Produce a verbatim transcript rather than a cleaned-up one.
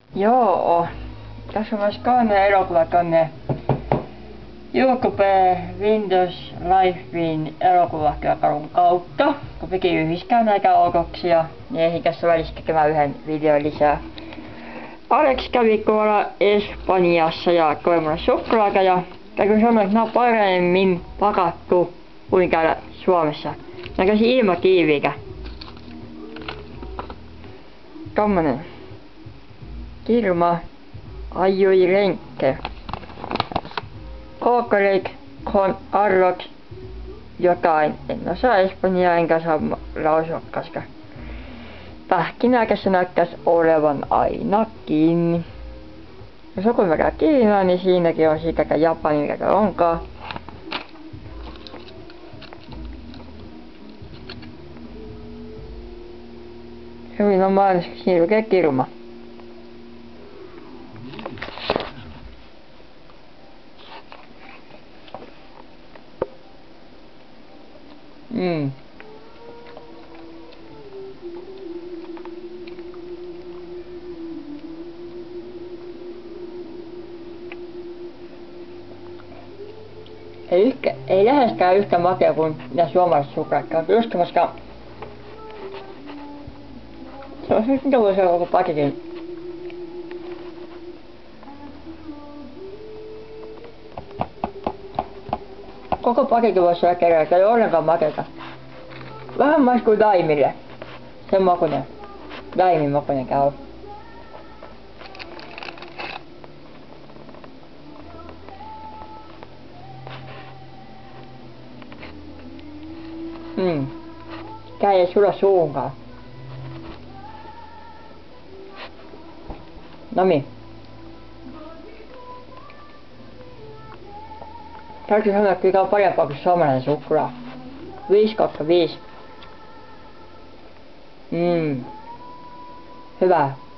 Joo, tässä on myös kolme elokuvaa tonne YouTube Windows Livein elokuvatyökalun kautta. Kun piti yhdistää näitä olkoksia, niin ehdin tässä välissä tekemään yhden videon lisää. Alex kävi tuolla Espanjassa ja toi mulle suklaata ja täytyy sanoa, että nää on paremmin pakattu kuin täällä Suomessa. Nää käsi ilmatiiviitä. Tommonen kirma ajoi renke. Kokorik con arrox jotain. En osaa espanjaa enkä saa lausua, koska pähkinääkässä näyttäisi olevan ainakin. Jos joku verran Kiinaa, niin siinäkin on siitä Japani mikä onkaan. Hyvin on maailmassa, siinä lukee kirma. Mm. Ei, yhtä, ei läheskään yhtä makea kuin nämä suomalaiset suklaat. Just koska se on nyt mitä voisi olla koko paketin. Koko paketin voisi olla kerran, ei ole ollenkaan makeata. Vähän maistuu daimille. Sen makuinen. Daimin makuinen käy. Hmm. Tää ei sulla suunkaan. Noniin. Täytyy sanoa, että mikä on parempaa kuin suomalainen suklaa. viisi kautta viisi. Mmm. Hyvä.